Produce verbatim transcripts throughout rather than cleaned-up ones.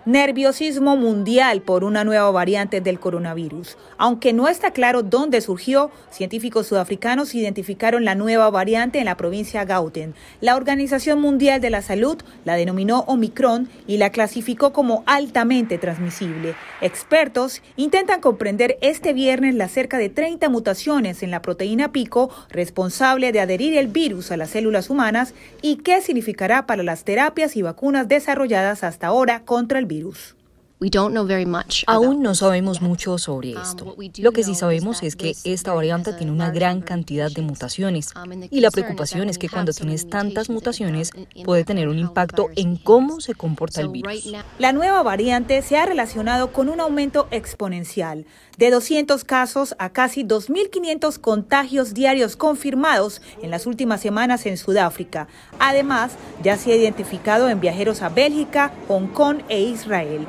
Nerviosismo mundial por una nueva variante del coronavirus. Aunque no está claro dónde surgió, científicos sudafricanos identificaron la nueva variante en la provincia Gauteng. La Organización Mundial de la Salud la denominó Omicron y la clasificó como altamente transmisible. Expertos intentan comprender este viernes las cerca de treinta mutaciones en la proteína pico responsable de adherir el virus a las células humanas y qué significará para las terapias y vacunas desarrolladas hasta ahora contra el virus. virus. Aún no sabemos mucho sobre esto. Lo que sí sabemos es que esta variante tiene una gran cantidad de mutaciones y la preocupación es que cuando tienes tantas mutaciones puede tener un impacto en cómo se comporta el virus. La nueva variante se ha relacionado con un aumento exponencial de doscientos casos a casi dos mil quinientos contagios diarios confirmados en las últimas semanas en Sudáfrica. Además, ya se ha identificado en viajeros a Bélgica, Hong Kong e Israel.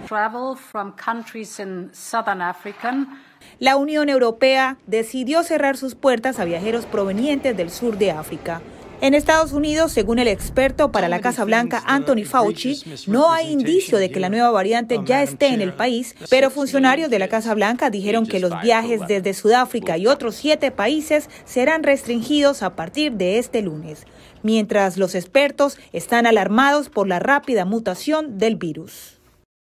La Unión Europea decidió cerrar sus puertas a viajeros provenientes del sur de África. En Estados Unidos, según el experto para la Casa Blanca Anthony Fauci, no hay indicio de que la nueva variante ya esté en el país, pero funcionarios de la Casa Blanca dijeron que los viajes desde Sudáfrica y otros siete países serán restringidos a partir de este lunes, mientras los expertos están alarmados por la rápida mutación del virus.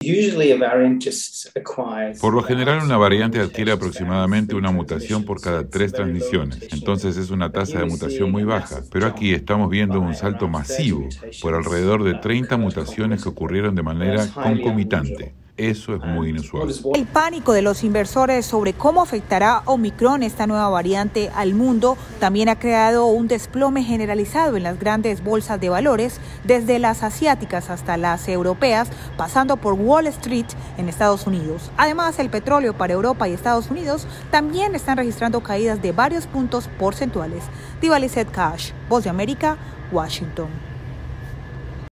Por lo general, una variante adquiere aproximadamente una mutación por cada tres transmisiones. Entonces es una tasa de mutación muy baja. Pero aquí estamos viendo un salto masivo por alrededor de treinta mutaciones que ocurrieron de manera concomitante. Eso es muy inusual. El pánico de los inversores sobre cómo afectará Omicron, esta nueva variante, al mundo, también ha creado un desplome generalizado en las grandes bolsas de valores, desde las asiáticas hasta las europeas, pasando por Wall Street en Estados Unidos. Además, el petróleo para Europa y Estados Unidos también están registrando caídas de varios puntos porcentuales. Diva Lizette Cash, Voz de América, Washington.